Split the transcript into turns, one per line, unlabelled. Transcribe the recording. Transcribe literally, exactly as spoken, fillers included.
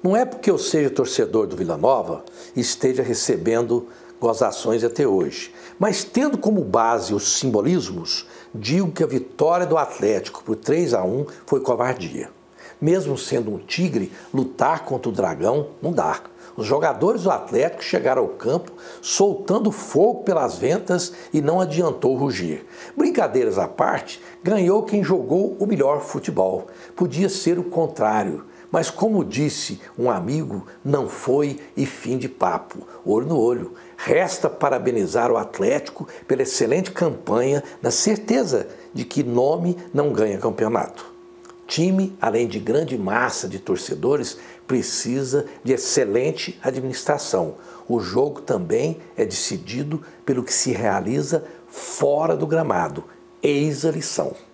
Não é porque eu seja torcedor do Vila Nova e esteja recebendo gozações até hoje, mas tendo como base os simbolismos, digo que a vitória do Atlético por três a um foi covardia. Mesmo sendo um tigre, lutar contra o dragão não dá. Os jogadores do Atlético chegaram ao campo soltando fogo pelas ventas e não adiantou rugir. Brincadeiras à parte, ganhou quem jogou o melhor futebol. Podia ser o contrário, mas como disse um amigo, não foi e fim de papo, olho no olho. Resta parabenizar o Atlético pela excelente campanha, na certeza de que nome não ganha campeonato. Time, além de grande massa de torcedores, precisa de excelente administração. O jogo também é decidido pelo que se realiza fora do gramado. Eis a lição.